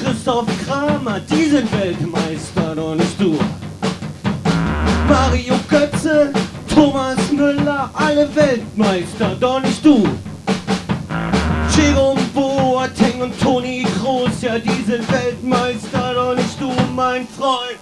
Christoph Kramer, die sind Weltmeister, doch nicht du. Mario Götze, Thomas Müller, alle Weltmeister, doch nicht du. Jerome Boateng und Toni Kroos, ja, die sind Weltmeister, doch nicht du, mein Freund.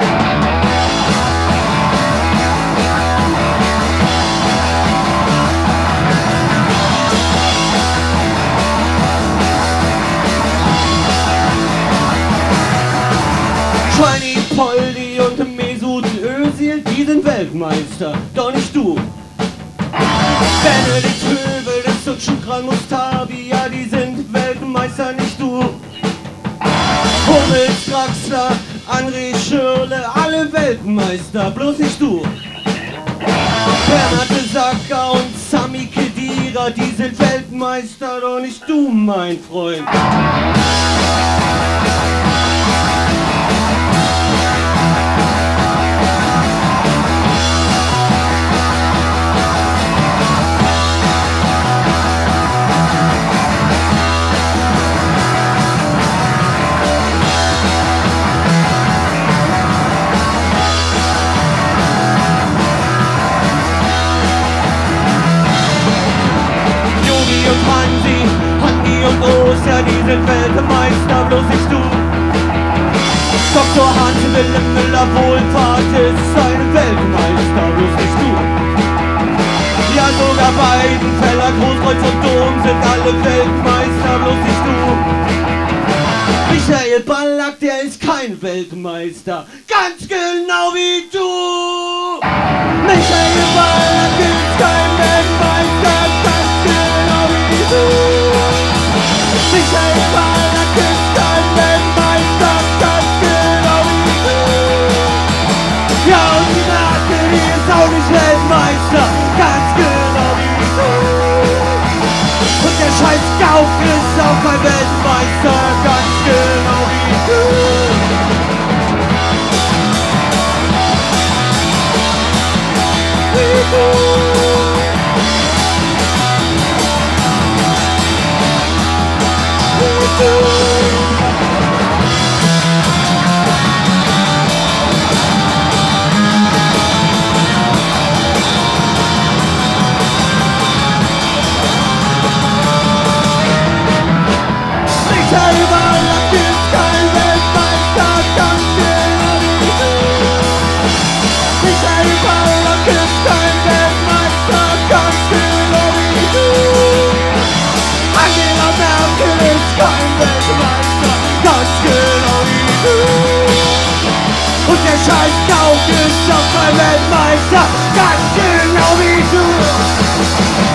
Schweini Poldi und Mesut Özil, die sind Weltmeister, doch nicht du. Benedikt Höwedes und Shukran Mustafi, ja, die sind Weltmeister, nicht du. Hummels, Draxler, André Schürrle, alle Weltmeister, bloß nicht du. Bernhard Sacker und Sami Khedira, die sind Weltmeister, doch nicht du, mein Freund. Hansi und Groß, ja, die sind Weltmeister, bloß nicht du. Dr. Hans-Wilhelm Müller-Wohlfahrt ist ein Weltmeister, bloß nicht du. Ja, sogar Weidenfeller, Großkreuz und Dom sind alle Weltmeister, bloß nicht du. Michael Ballack, der ist kein Weltmeister, ganz genau wie du. Michael Ballack ist kein Weltmeister, ganz genau wie du. Michael Ballack ist kein Weltmeister, ganz genau wie du. Ja, und die Merkel, die ist auch nicht Weltmeister, ganz genau wie du. Und der scheiß Gauck ist auch kein Weltmeister, ganz genau wie du. Wie du. Michael Ballack ist kein Weltmeister, ganz genau wie du. Michael Ballack ist kein Weltmeister, ganz genau wie du. Angela Merkel ist kein Weltmeister, ganz genau wie du. Und der scheiß Gauck ist doch kein Weltmeister, ganz genau wie du.